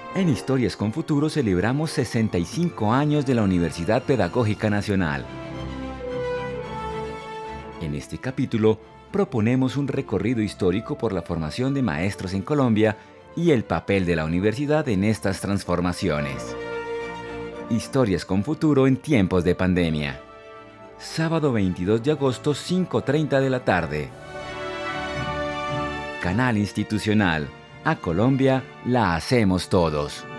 En Historias con Futuro celebramos 65 años de la Universidad Pedagógica Nacional. En este capítulo proponemos un recorrido histórico por la formación de maestros en Colombia y el papel de la universidad en estas transformaciones. Historias con Futuro en tiempos de pandemia. Sábado 22 de agosto, 5:30 de la tarde. Canal Institucional. A Colombia la hacemos todos.